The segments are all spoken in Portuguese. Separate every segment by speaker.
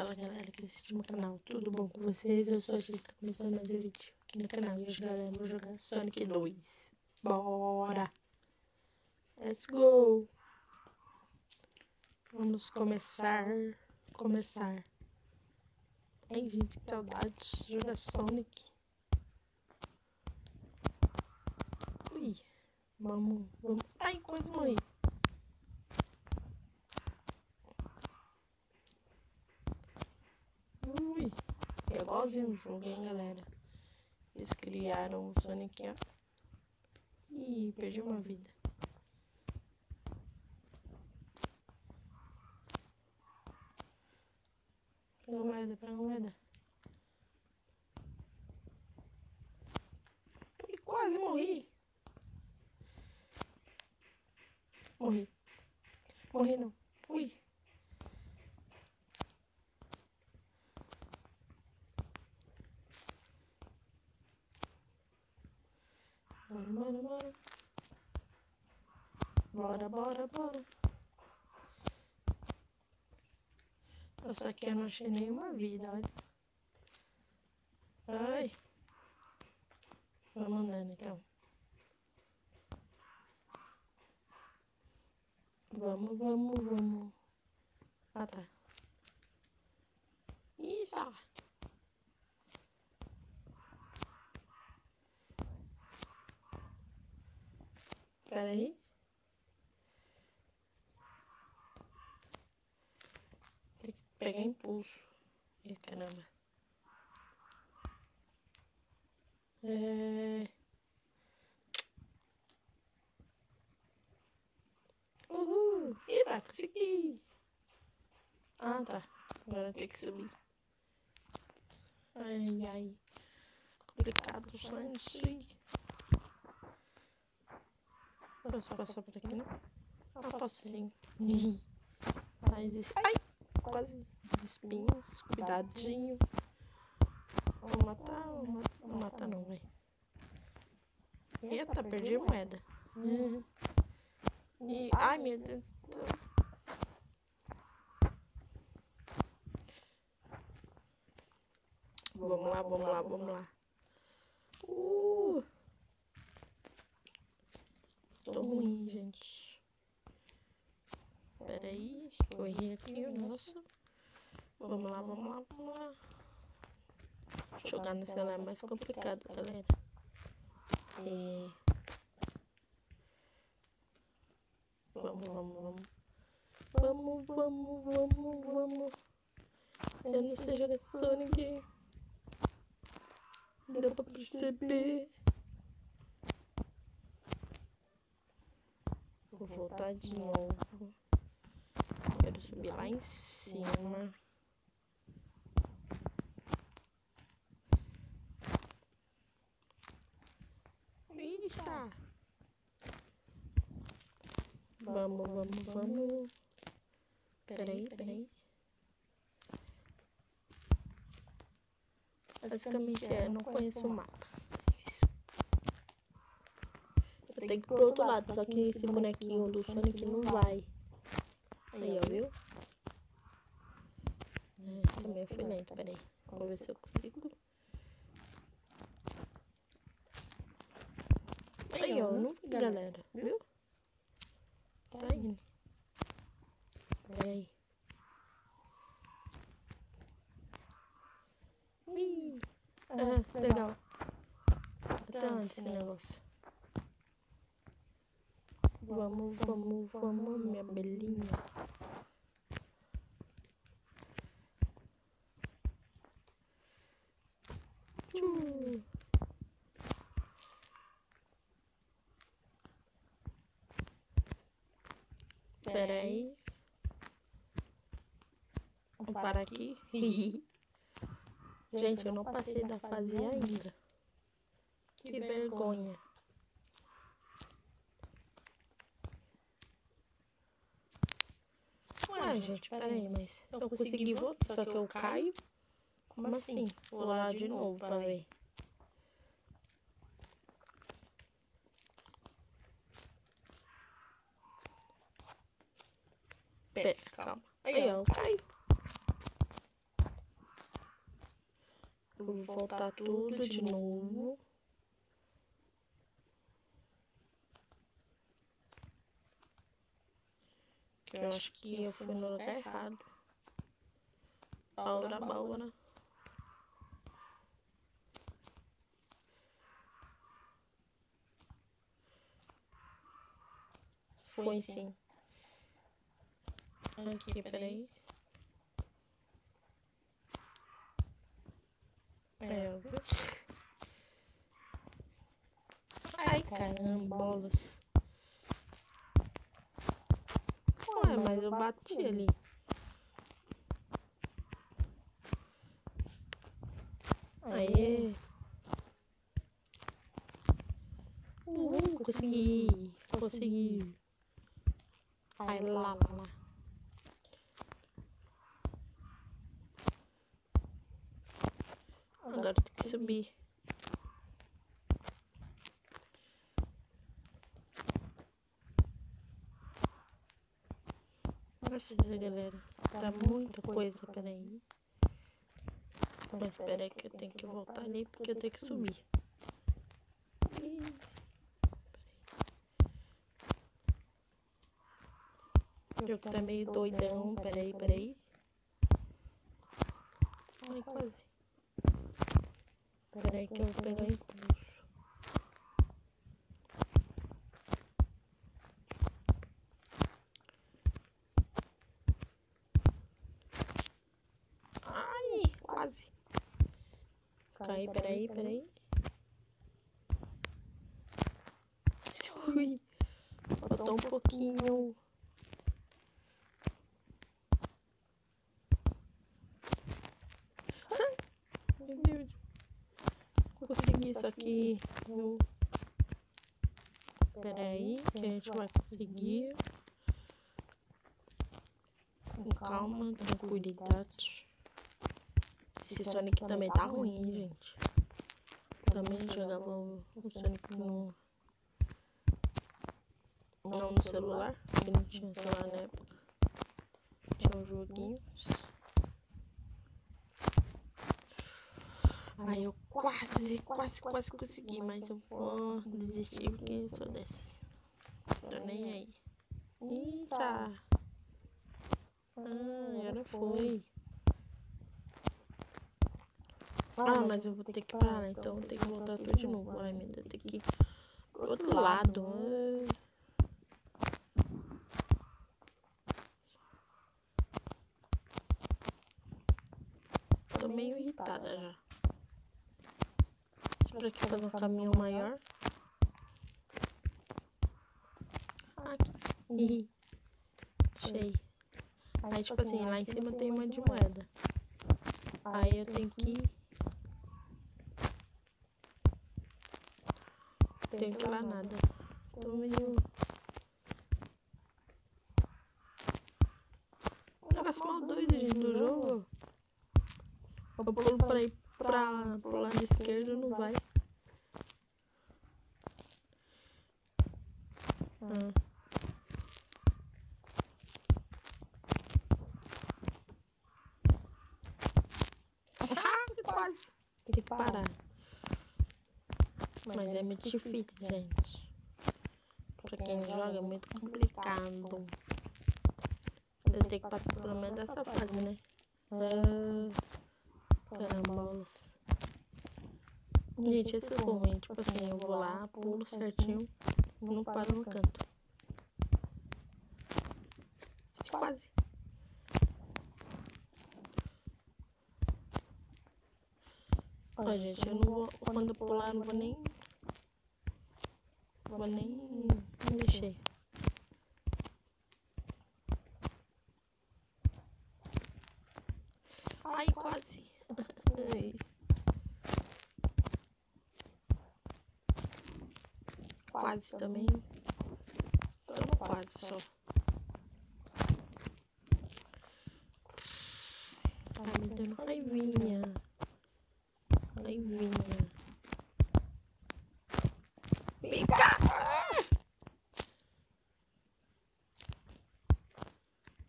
Speaker 1: Fala galera que assiste meu canal, tudo bom com vocês? Eu sou a X, tá começando mais um vídeo aqui no canal. E hoje galera, vou jogar Sonic 2. Bora! Let's go! Vamos começar. Ai gente, que saudades de jogar Sonic. Ui, vamos. Ai, quase morri. Ui, é igualzinho o jogo, hein galera. Eles criaram o Sonic, ó. Ih, perdi uma vida. Pega moeda. Ui, quase morri. Morri não. Ui. Bora. Só que eu não achei nenhuma vida, olha. Ai. Vamos andando então. Vamos. Ah, tá. Isso. Pera aí. Tem que pegar impulso. Ih, caramba. Uhul. Eita, consegui. Ah, tá. Agora tem que subir. Ai. Complicado só isso aí. Posso passar por aqui, não? Ah, posso sim. Ai, quase espinhos. Cuidadinho. Vou matar não, velho. Eita, perdi a moeda. Ai, meu Deus do céu. Vamos lá. Tô ruim, gente. Pera aí, que eu errei aqui o nosso. Vamos lá. Jogar no celular é mais complicado, galera. Vamos. Eu não sei jogar Sonic. Não dá pra perceber. Vou voltar de novo. Quero subir lá em cima. Isso. Vamos. Peraí. Basicamente eu não conheço o mapa. Eu tenho que ir pro outro lado, só que esse bonequinho do Sonic não vai. Aí, ó, viu? Também eu fui lento, peraí. Vamos ver se eu consigo. Aí, ó, não vi, galera, viu? Tá indo. Peraí. Legal. Então, esse negócio. Vamos, minha belinha. Pera aí. Vamos parar aqui. Gente, eu não passei da fase ainda. Que vergonha. Ué, gente, peraí, mas eu consegui voltar, só que eu caio? Como assim? Vou lá de novo pra ver. Pera, calma. Aí, ó, eu caio. vou voltar tudo de novo. Que eu acho que eu fui no lugar errado. Bora. Foi sim. Aqui, peraí. Ai, carambolas. Ué, mas eu bati ali. Aê. Consegui. Ai, lá. Agora tem que subir. Nossa, galera. Tá muita coisa, peraí. Mas peraí que eu tenho que voltar ali porque eu tenho que subir. O jogo tá meio doidão. Peraí. Ai, quase. Peraí que eu vou pegar o impulso. Ai, quase. Cai, peraí. Ui, faltou um pouquinho. Meu Deus. Consegui isso aqui. Peraí, que a gente vai conseguir. Com calma, tranquilidade. Esse Sonic também tá ruim, gente. Também jogava o Sonic no celular, porque não tinha celular na época. Tinha uns joguinhos. Aí eu quase consegui, mas eu vou desistir porque eu sou desse. Tô nem aí. Eita! Agora foi. Mas eu vou ter que parar, então eu vou ter que voltar tudo de novo. Ai, meu Deus, eu tenho que ir pro outro lado. Tô meio irritada já. Pra que fazer um caminho maior? Aqui. Achei. Aí, tipo assim, lá em cima tem uma de moeda. Aí eu tenho que ir. Tenho que ir lá nada. Tô meio... Um negócio mal doido, gente, do jogo. Eu pulo pra ir pro lado esquerdo, não vai. Quase. Tem que parar. Mas é muito difícil, gente. Pra quem joga é muito complicado. Eu tenho que passar pelo menos dessa fase, né? Carambolas. Gente, esse é bom, hein? Tipo assim, eu vou lá, pulo certinho, não paro no canto. Quase. Ó, gente, eu não vou... Quando eu pular, eu não vou nem mexer. Ai, quase. Ai. Quase também. Tô no quase só. Tá me dando raivinha. Fica!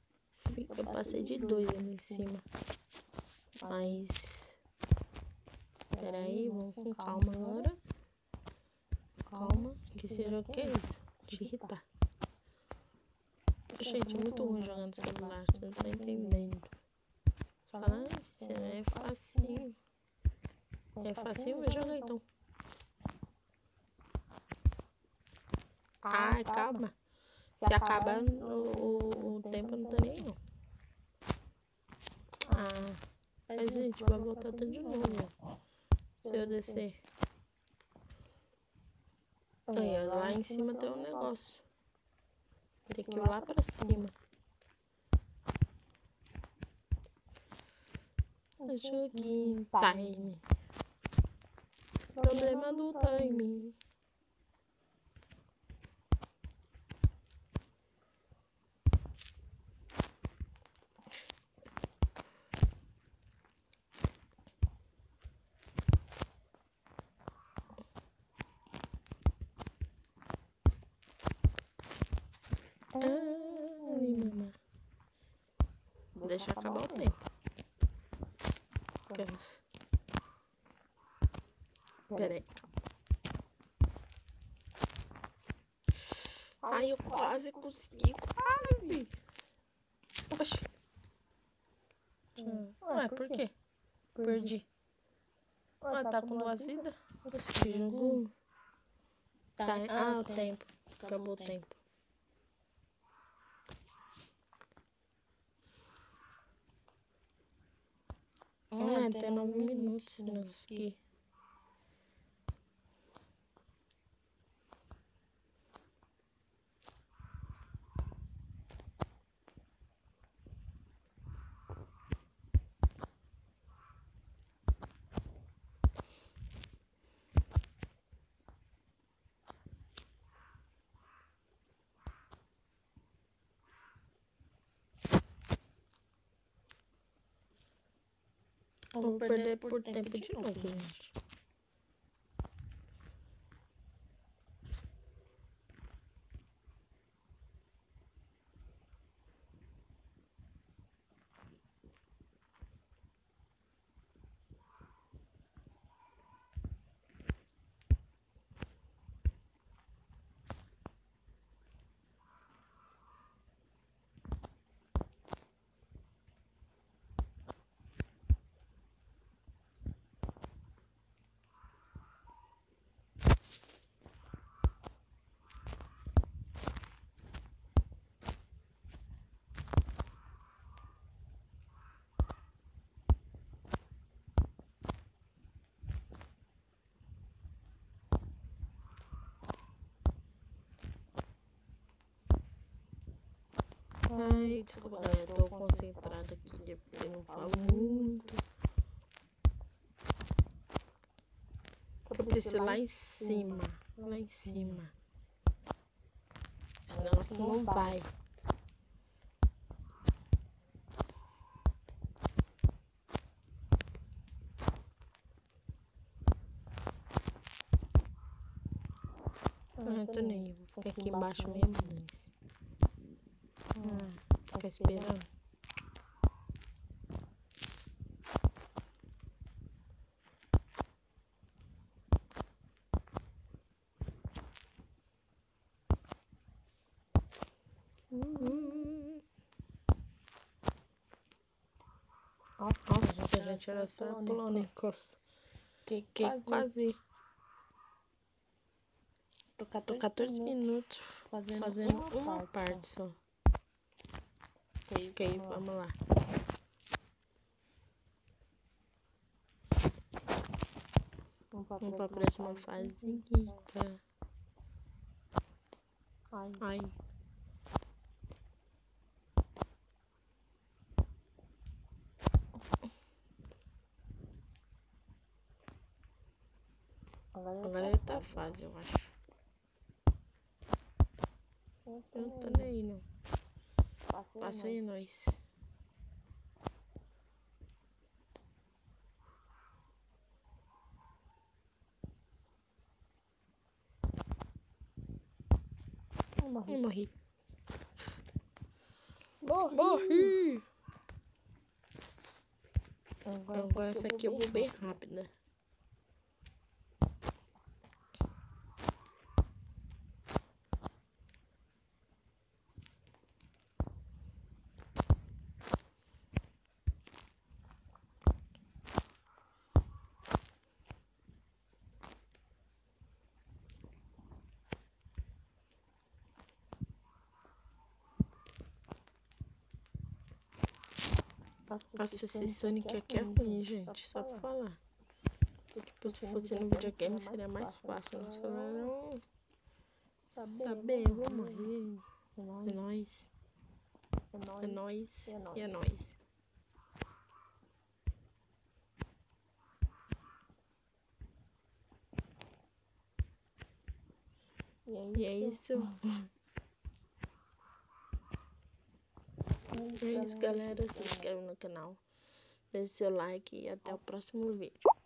Speaker 1: Eu passei de 2 ali em cima. Mas... Peraí, vamos com calma agora. Calma, que esse jogo que é isso? Te irritar. Gente, é muito ruim jogando celular, você não tá entendendo. Fala, isso é facinho. É facinho, vai jogar então. Ai, calma. Se acabar o tempo, eu não tô nem aí, não. Mas gente, vai voltar tudo de novo. Se eu descer. Aí, ó, lá em cima tem um negócio. Tem que ir lá pra cima. Joguinho, time. Problema do time. Mamãe. Deixa acabar o tempo. Peraí, calma. Ai, eu quase consegui, quase. Oxi. Ué, por quê? Perdi. Ué, tá com 2 vidas? Oxi, que jogo. Tá, o tempo. Acabou o tempo. Tem 9 minutos, se não conseguir. Vou perder por tempo de novo, gente. Ai, desculpa, galera, eu tô concentrada aqui, eu não falo muito. Eu preciso ir lá em cima, lá em cima. Senão aqui não vai. Tô nem aí, vou ficar aqui embaixo mesmo, dane-se. Fica esperando. Nossa, gente, era só polônicos. Que quase. Tô 14 minutos fazendo uma parte só. Ok, vamos lá. Vamos pra próxima fase. Ai. Agora é outra fase, eu acho. Eu não tô nem aí, não. Passa aí, nós. Morri. Agora essa aqui eu vou bem rápida. Nossa, esse Sonic aqui é ruim, gente. Só pra falar. Tipo, se fosse no videogame seria mais fácil. No celular não. Saber, eu vou morrer. É nóis. É nóis. E é nóis. E é isso. É isso, galera. Se inscreve no canal. Deixe seu like e até o próximo vídeo.